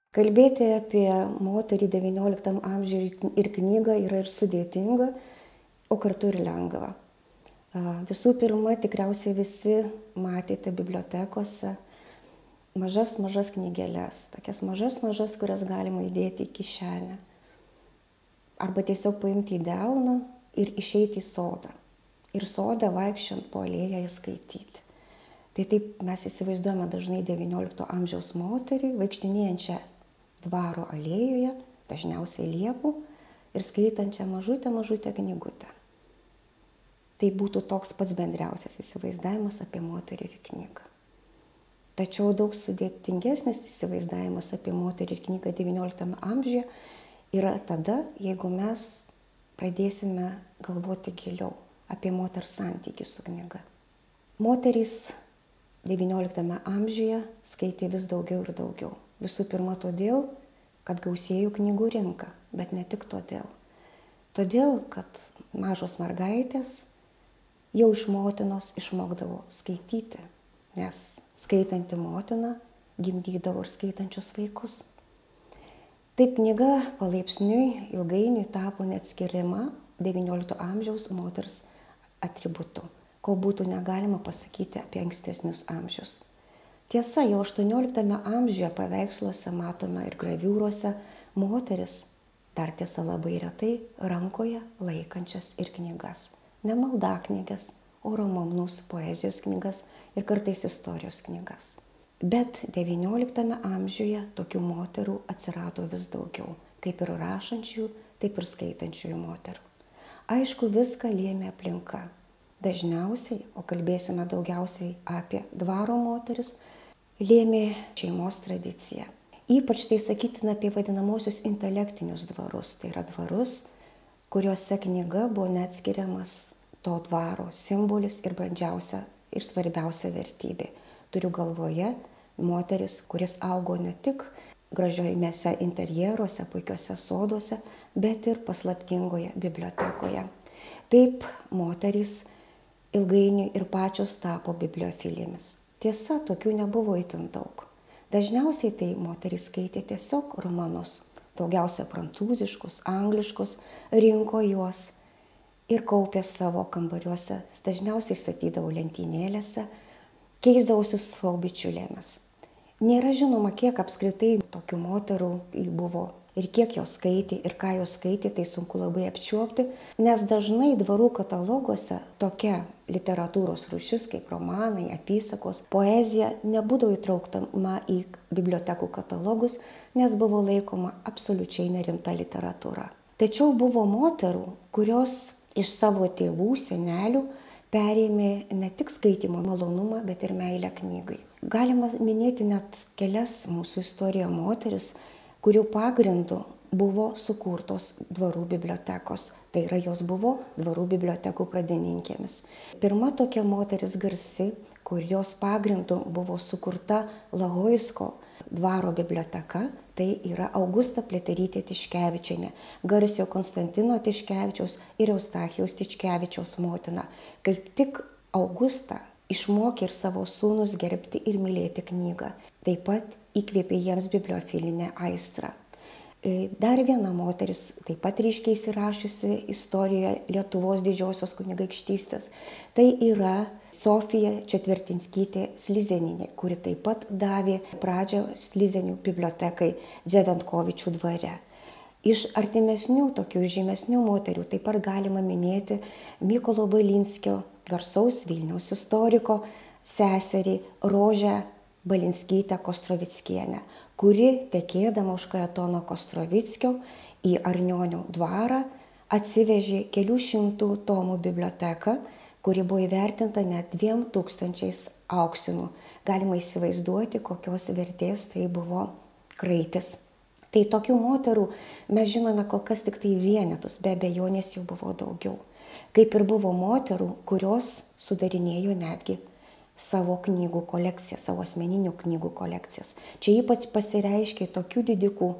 Kalbėti apie moterį XIX amžiuje ir knygą yra ir sudėtinga, o kartu ir lengva. Visų pirma, tikriausiai visi matėte bibliotekose mažas knygelės, tokias mažas, kurias galima įdėti į kišenę. Arba tiesiog paimti į delną ir išeiti į sodą. Ir sodą vaikščiant po alėją įskaityti. Tai taip mes įsivaizduojame dažnai XIX amžiaus moterį, vaikštinėjančią dvaro alėjoje, dažniausiai liepų, ir skaitančią mažutę knygutę. Tai būtų toks pats bendriausias įsivaizdavimas apie moterį ir knygą. Tačiau daug sudėtingesnis įsivaizdavimas apie moterį ir knygą XIX amžiuje yra tada, jeigu mes pradėsime galvoti giliau apie moters santykį su knyga. Moterys XIX amžiuje skaitė vis daugiau ir daugiau. Visų pirma todėl, kad gausėjo knygų rinka, bet ne tik todėl. Todėl, kad mažos mergaitės jau iš motinos išmokdavo skaityti, nes skaitanti motina gimdydavo ir skaitančius vaikus. Taip knyga palaipsniui ilgainiui tapo neatskiriama XIX amžiaus moters atributu, ko būtų negalima pasakyti apie ankstesnius amžius. Tiesa, jau XVIII amžiuje paveiksluose matome ir graviūruose moteris, dar tiesa labai retai, rankoje laikančias ir knygas. Ne maldaknyges, o romanus, poezijos knygas ir kartais istorijos knygas. Bet XIX amžiuje tokių moterų atsirado vis daugiau, kaip ir rašančių, taip ir skaitančiųjų moterų. Aišku, viską lėmė aplinka. Dažniausiai, o kalbėsime daugiausiai apie dvaro moteris, lėmė šeimos tradicija. Ypač tai sakytina apie vadinamosius intelektinius dvarus. Tai yra dvarus, kuriuose knyga buvo neatskiriamas to dvaro simbolis ir brandžiausia ir svarbiausia vertybė. Turiu galvoje moteris, kuris augo ne tik gražiojame interjeruose, puikiuose soduose, bet ir paslaptingoje bibliotekoje. Taip moterys ilgainiui ir pačios tapo bibliofilėmis. Tiesa, tokių nebuvo itin daug. Dažniausiai tai moterys skaitė tiesiog romanus, daugiausia prancūziškus, angliškus, rinko juos ir kaupė savo kambariuose, dažniausiai statydavo lentynėlėse, keisdavosi su savo bičiulėmis. Nėra žinoma, kiek apskritai tokių moterų buvo ir kiek jos skaitė ir ką jos skaitė, tai sunku labai apčiuopti, nes dažnai dvarų kataloguose tokia literatūros rūšis kaip romanai, apysakos, poezija nebūdavo įtrauktama į bibliotekų katalogus, nes buvo laikoma absoliučiai nerimta literatūra. Tačiau buvo moterų, kurios iš savo tėvų, senelių perėmė ne tik skaitymo malonumą, bet ir meilę knygai. Galima minėti net kelias mūsų istorijoje moteris, kurių pagrindų buvo sukurtos dvarų bibliotekos. Tai yra, jos buvo dvarų bibliotekų pradininkėmis. Pirma tokia moteris garsi, kur jos pagrindų buvo sukurta Lahoisko dvaro biblioteka, tai yra Augusta Pliaterytė Tiškevičienė, garsiojo Konstantino Tiškevičiaus ir Eustachijaus Tiškevičiaus motina. Kaip tik Augusta išmokė ir savo sūnus gerbti ir mylėti knygą. Taip pat įkvėpė jiems bibliofilinę aistrą. Dar viena moteris, taip pat ryškiai įsirašiusi istorijoje Lietuvos didžiosios kunigaikštystės, tai yra Sofija Četvertinskytė Slizenienė, kuri taip pat davė pradžią Slizenių bibliotekai Dževentkovičių dvare. Iš artimesnių, tokių žymesnių moterių taip pat galima minėti Mykolo Balinskio, garsaus Vilniaus istoriko, seserį Rožę Balinskytę Kostrovickienę, kuri tekėdama už Kajetono Kostrovickio į Arnionių dvarą atsivežė kelių šimtų tomų biblioteką, kuri buvo įvertinta net 2000 auksinų. Galima įsivaizduoti, kokios vertės tai buvo kraitis. Tai tokių moterų mes žinome kol kas tik tai vienetus, be abejonės jų buvo daugiau. Kaip ir buvo moterų, kurios sudarinėjo netgi savo knygų kolekciją, savo asmeninių knygų kolekcijas. Čia ypač pasireiškia tokių didikų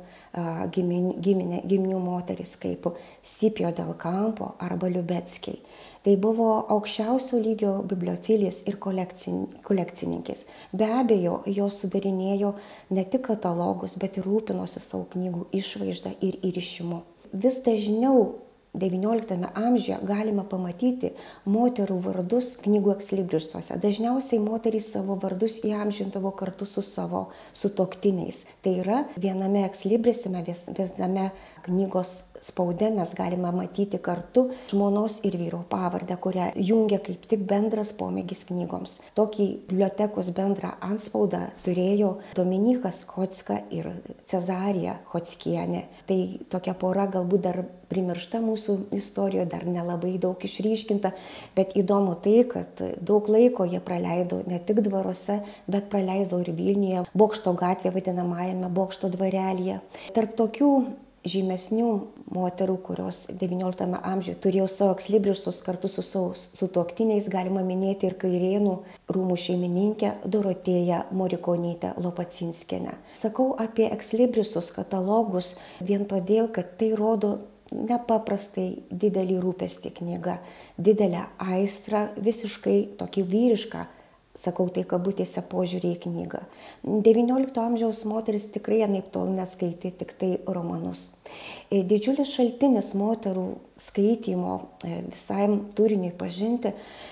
giminių moteris kaip Scipio del Campo arba Liubeckiai. Tai buvo aukščiausio lygio bibliofilės ir kolekcininkės. Be abejo, jos sudarinėjo ne tik katalogus, bet ir rūpinosi savo knygų išvaizdą ir įrišimu. Vis dažniau XIX amžiuje galima pamatyti moterų vardus knygų ekslibristuose. Dažniausiai moterys savo vardus įamžindavo kartu su savo sutuoktiniais. Tai yra viename ekslibrisime, viename knygos spaude mes galime matyti kartu žmonos ir vyro pavardę, kurią jungia kaip tik bendras pomėgis knygoms. Tokį bibliotekos bendrą antspaudą turėjo Dominykas Chocka ir Cezarija Chockienė. Tai tokia pora galbūt dar primiršta mūsų istorijoje, dar nelabai daug išryškinta, bet įdomu tai, kad daug laiko jie praleido ne tik dvaruose, bet praleido ir Vilniuje, Bokšto gatvėje vadinamajame Bokšto dvarelyje. Tarp tokių žymesnių moterų, kurios XIX amžiuje turėjo savo ekslibristus kartu su savo sutuoktiniais, galima minėti ir Kairėnų rūmų šeimininkę Dorotėją Morikonytę Lopacinskienę. Sakau apie ekslibristus, katalogus vien todėl, kad tai rodo nepaprastai didelį rūpestį knyga, didelę aistrą, visiškai tokį vyrišką, sakau tai kabutėse, požiūrį į knygą. XIX amžiaus moteris tikrai anaiptol neskaitė tik tai romanus. Didžiulis šaltinis moterų skaitymo visai turiniui pažinti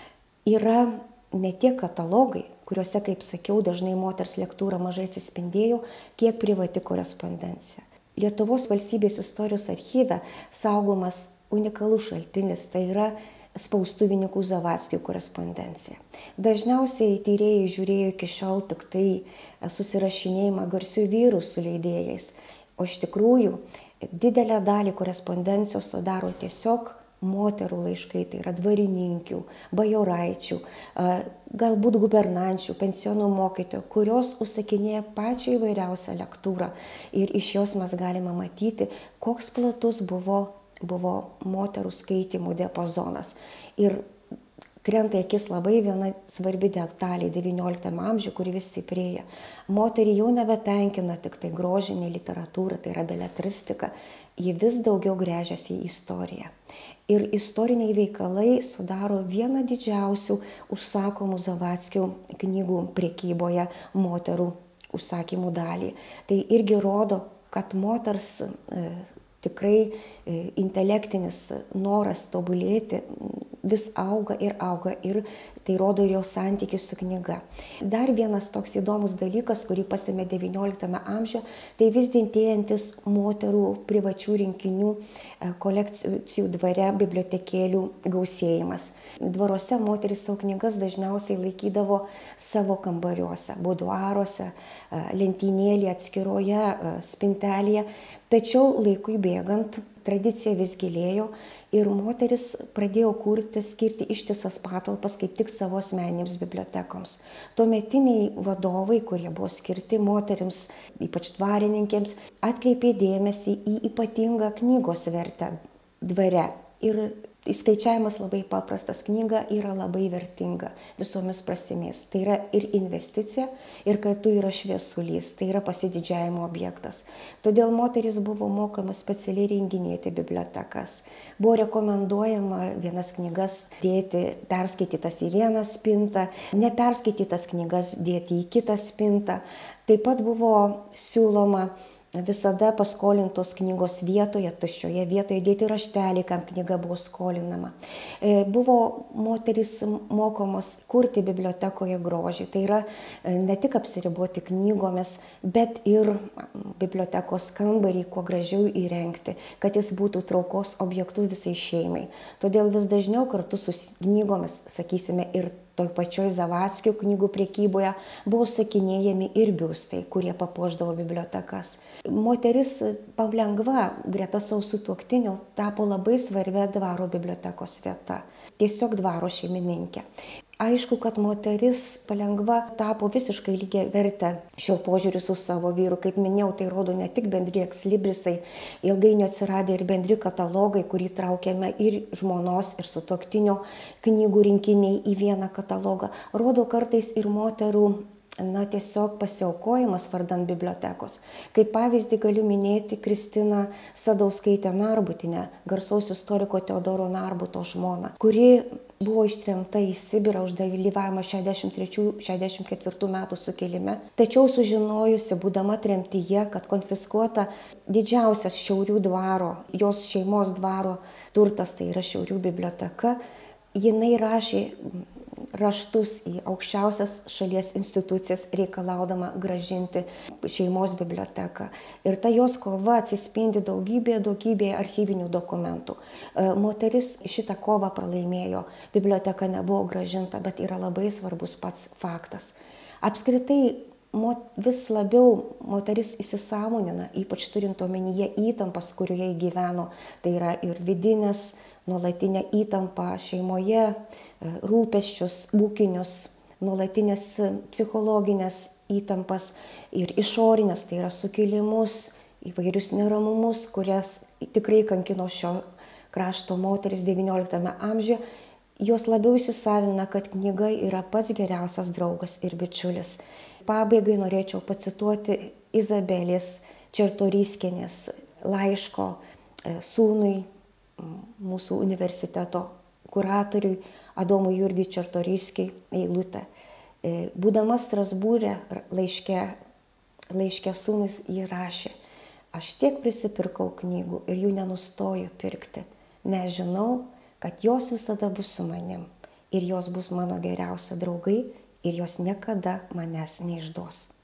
yra ne tiek katalogai, kuriuose, kaip sakiau, dažnai moters lektūra mažai atsispindėjo, kiek privati korespondencija. Lietuvos valstybės istorijos archyve saugomas unikalus šaltinis, tai yra spaustuvininkų Zavadskių korespondencija. Dažniausiai tyrėjai žiūrėjo iki šiol tik tai susirašinėjimą garsių vyrų su leidėjais, o iš tikrųjų didelę dalį korespondencijos sudaro tiesiog moterų laiškai, tai yra dvarininkių, bajoraičių, galbūt gubernančių, pensionų mokytojų, kurios užsakinėja pačią įvairiausią lektūrą. Ir iš jos mes galime matyti, koks platus buvo moterų skaitymų diapazonas. Ir krenta akis labai viena svarbi detalė XIX amžiuje, kuri vis stiprėja. Moterį jau nebetenkina tik tai grožinė literatūra, tai yra beletristika, ji vis daugiau gręžiasi į istoriją. Ir istoriniai veikalai sudaro vieną didžiausių užsakomų Zavadskių knygų prekyboje moterų užsakymų dalį. Tai irgi rodo, kad moters tikrai intelektinis noras tobulėti vis auga ir tai rodo ir jo santykis su knyga. Dar vienas toks įdomus dalykas, kurį pastebime XIX amžiuje, tai vis didėjantis moterų privačių rinkinių kolekcijų dvare bibliotekėlių gausėjimas. Dvaruose moterys savo knygas dažniausiai laikydavo savo kambariuose, buduaruose, lentynėlėje, atskiroje spintelėje. Tačiau laikui bėgant tradicija vis gilėjo ir moteris pradėjo skirti ištisas patalpas kaip tik savo asmeninėms bibliotekoms. Tuometiniai vadovai, kurie buvo skirti moterims, ypač dvarininkėms, atkreipė dėmesį į ypatingą knygos vertę dvare. Ir įskaičiavimas labai paprastas, knyga yra labai vertinga visomis prasmėmis. Tai yra ir investicija, ir kartu yra šviesulys, tai yra pasididžiavimo objektas. Todėl moteris buvo mokama specialiai renginėti bibliotekas. Buvo rekomenduojama vienas knygas dėti perskaitytas į vieną spintą, neperskaitytas knygas dėti į kitą spintą. Taip pat buvo siūloma visada paskolintos knygos vietoje, tuščioje vietoje dėti raštelį, kam knyga buvo skolinama. Buvo moterys mokomos kurti bibliotekoje grožį. Tai yra ne tik apsiriboti knygomis, bet ir bibliotekos kambarį kuo gražiau įrengti, kad jis būtų traukos objektų visai šeimai. Todėl vis dažniau kartu su knygomis, sakysime, ir toj pačioj Zavadskių knygų prekyboje buvo sakinėjami ir biustai, kurie papuošdavo bibliotekas. Moteris palengva greta savo sutuoktinio tapo labai svarbia dvaro bibliotekos vieta. Tiesiog dvaro šeimininkė. Aišku, kad moteris palengva tapo visiškai lygiavertė šio požiūriu su savo vyru. Kaip minėjau, tai rodo ne tik bendri ekslibrisai, ilgainiui atsiradę ir bendri katalogai, kurį traukėme ir žmonos, ir sutuoktinio knygų rinkiniai į vieną katalogą. Rodo kartais ir moterų tiesiog pasiaukojimas vardan bibliotekos. Kaip pavyzdį galiu minėti Kristiną Sadauskaitę Narbutinę, garsaus istoriko Teodoro Narbuto žmoną, kuri buvo ištremta į Sibirą už dalyvavimą 63-64 metų sukilime. Tačiau sužinojusi, būdama tremtyje, kad konfiskuota didžiausias Šiaulių dvaro, jos šeimos dvaro turtas, tai yra Šiaulių biblioteka, jinai rašė raštus į aukščiausias šalies institucijas reikalaudama grąžinti šeimos biblioteką. Ir ta jos kova atsispindi daugybėje archyvinių dokumentų. Moteris šitą kovą pralaimėjo, biblioteka nebuvo grąžinta, bet yra labai svarbus pats faktas. Apskritai, vis labiau moteris įsisąmonina, ypač turint omenyje įtampas, kurioje gyveno, tai yra ir vidinės, nuolatinė įtampa šeimoje, rūpesčius, ūkinius, nuolatinės psichologinės įtampas ir išorinės, tai yra sukilimus, įvairius neramumus, kurias tikrai kankino šio krašto moteris XIX amžiuje. Jos labiau įsisavina, kad knyga yra pats geriausias draugas ir bičiulis. Pabaigai norėčiau pacituoti Izabelės Čartoriskienės laiško sūnui, mūsų universiteto kuratoriui Adomui Jurgiui Čartoriskiui eilutę. Būdama Strasbūre laiške sūnus jį rašė: aš tiek prisipirkau knygų ir jų nenustoju pirkti, nes žinau, kad jos visada bus su manim ir jos bus mano geriausi draugai ir jos niekada manęs neišduos.